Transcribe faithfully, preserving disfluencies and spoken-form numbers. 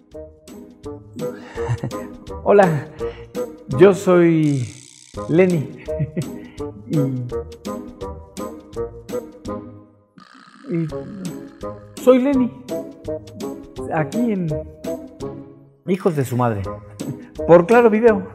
Hola, yo soy Lenny y, y soy Lenny, aquí en Hijos de su Madre, por Claro Video.